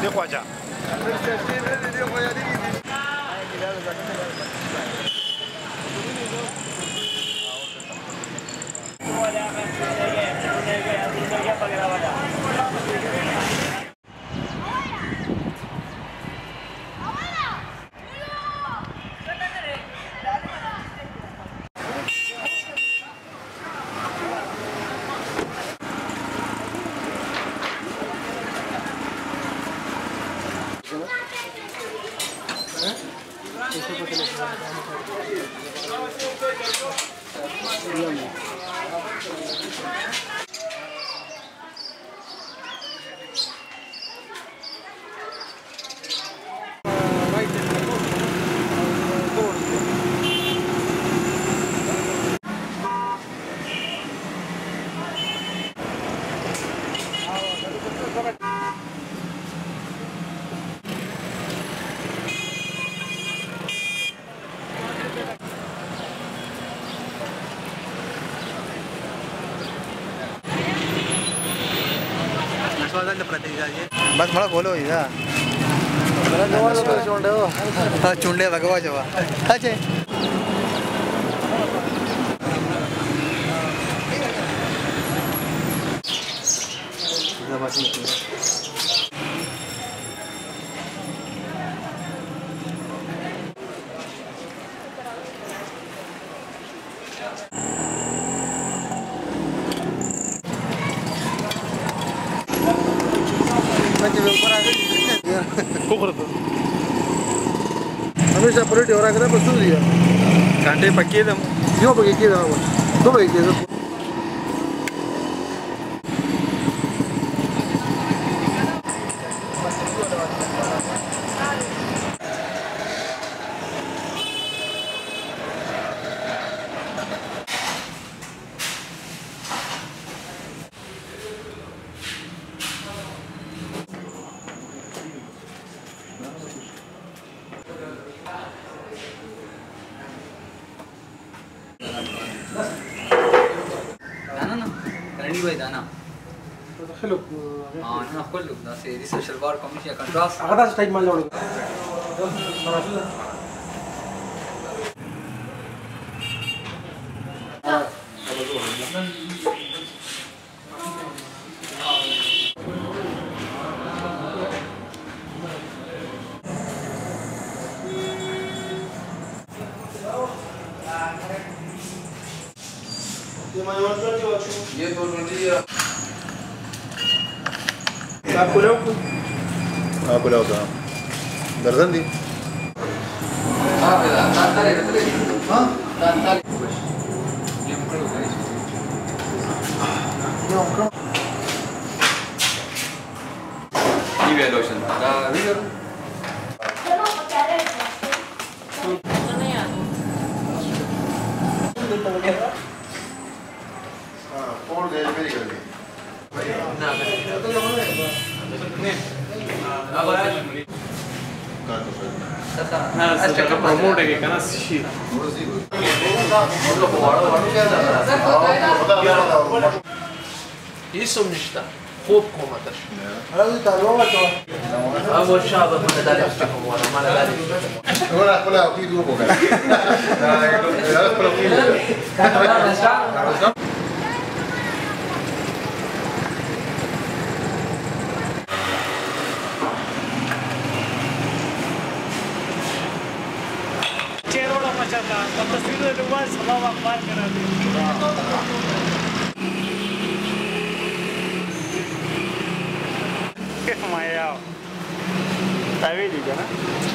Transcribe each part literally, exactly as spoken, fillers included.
देखो आजा बस थोड़ा खोलो इधर चुंडे भगवा जवा अच्छे हमेशा पलटी हो रहा है बस सुन लिया कांटे पक्के दम क्यों पके के दम तो पके के दम दाना ना करनी भाई दाना हेलो हाँ ना खोल लो ना से रिसर्च शलवार कमीज या कंट्रास्ट आधा टाइम मान लो ये दो ट्वेंटी आपको ले आपको ले होता दर्जन दी हाँ बेटा तांताले तांताले हाँ तांताले ये मुकरो गाइस ये मुकरो ये भी लोशन का वीडियो और गए मेरी कर दी ना तो जो है अब हाँ सर प्रमोट है क्या ना शी يسوم نشتا خوب كومتر هذا تعلومه أول شاب من داري أشتكم وأنا ما داري ahora hola aquí tú boca चेहरों मचा था तस्वीरों के बाद सभा बात करा दी माया तभी दीजिए ना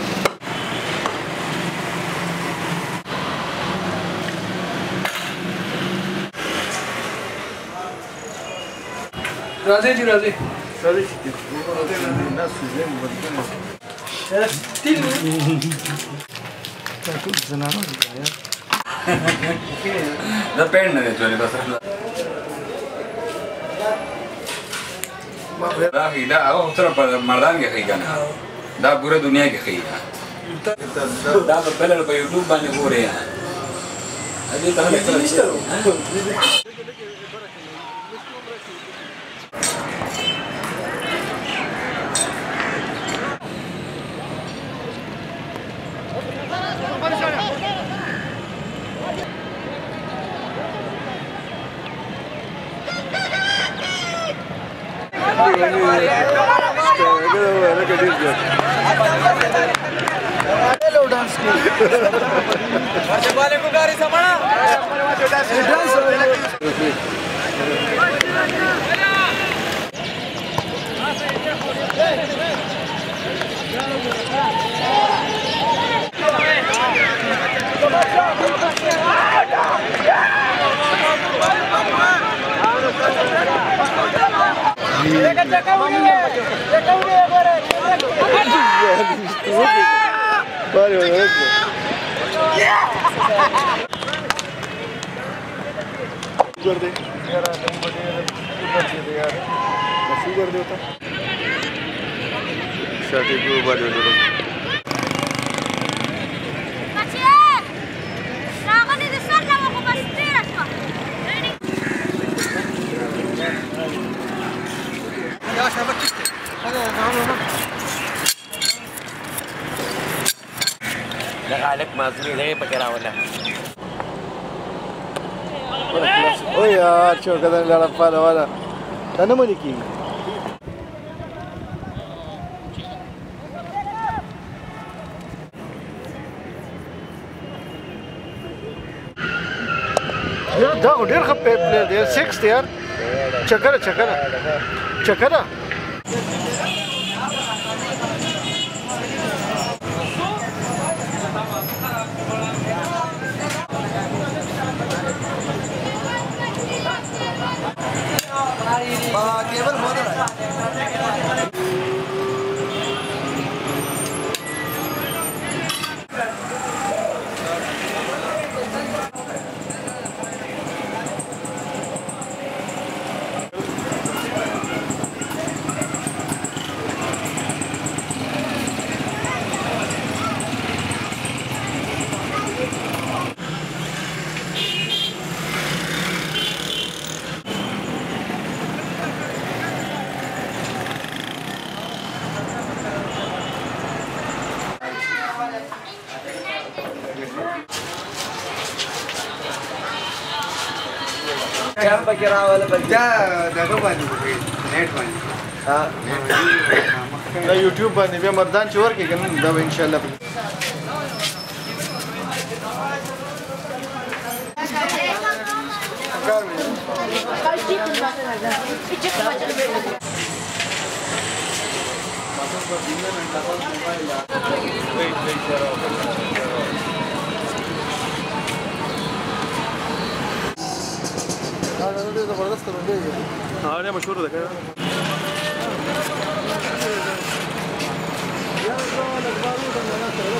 राजे जी राजे राजे ना सुझे मुझे तीन कुछ जनाना दिखाया depende de tu educación da hida au tera par mardan ke khigana da pura dunia ke khiga da pehले पे YouTube bane हो रहे हैं अभी तो हम Vale, vale. Guarde. यार तुम बड़े ऊपर से दे यार कैसे कर दे होता शर्ट के ऊपर दे दो Kaçı! Şahane de sarla mı bastır atma. Ya şabak çıktı. Hadi tamam tamam. Nakalak mazuni lagi pagkarawan ओ यार चौका लड़ा पाला वाला तने मनी की यार दा ډېر ښه پلیئر دی سکس دی یار چکر چکر چکر केवल बहुत रहा क्या बकरा वाला बच्चा दादो बानी नेट बानी हां دا یوټیوب باندې بیا مردان چې ورکې کنه دا به ان شاء الله زبردست منډه دی ها نه مشهور ده کنه یا زما د بارو د نه سره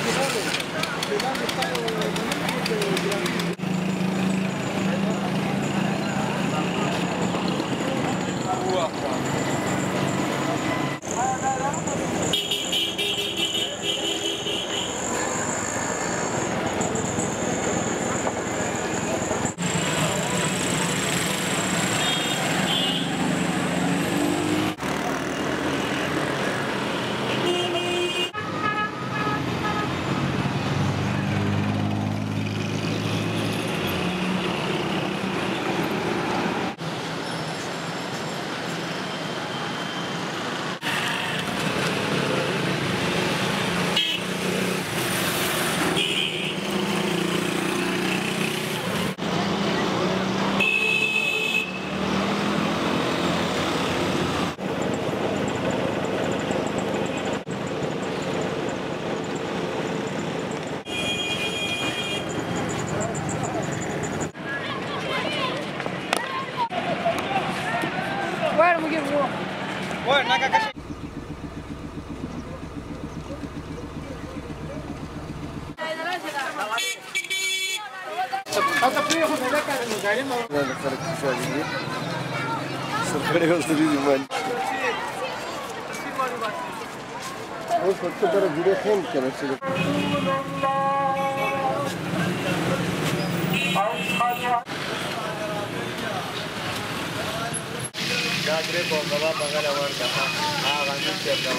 Gagre bongaba bangala warga ha gani chepda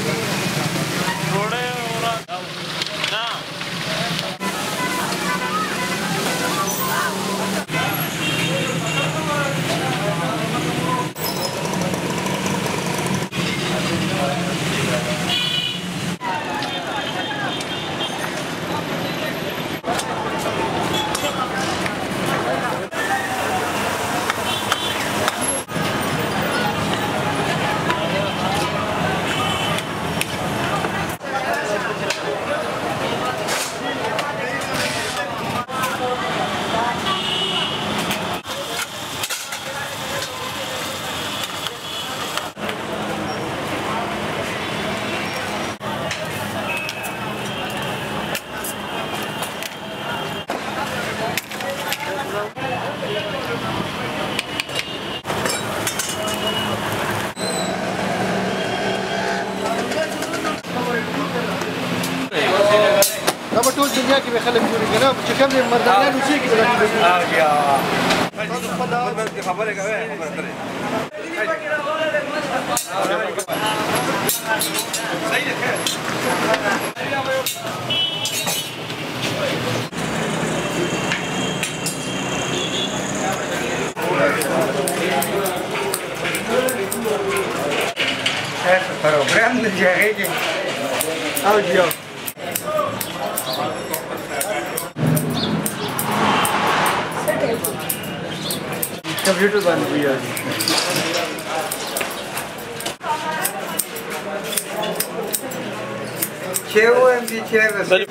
थोड़े ना دنیا کې به خلک جوړي کنه چې کوم دې مردانان اوسې کې به ها بیا خپل خبره کوي خبره کوي صحیح ده program de jarige audio computer बंद हुई है छः ओ एम पी छः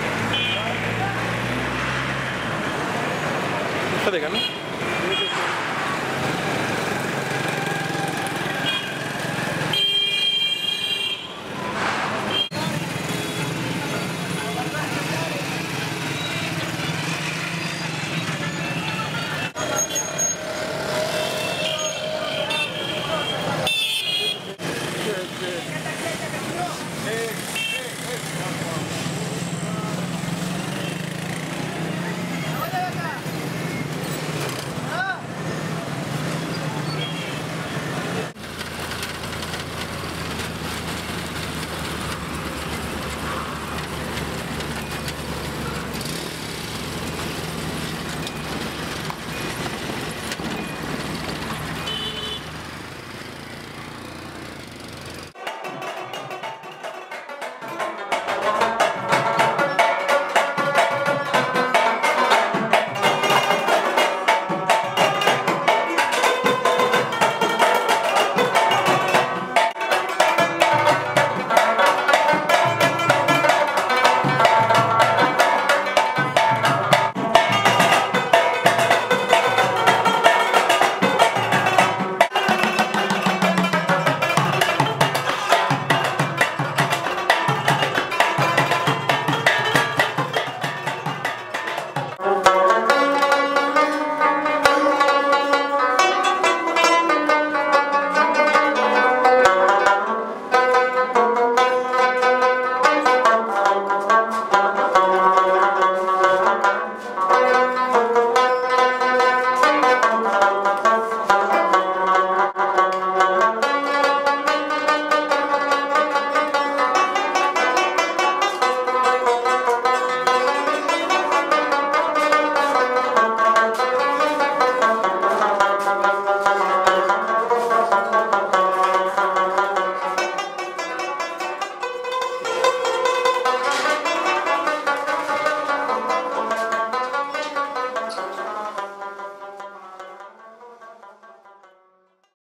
Está de gana.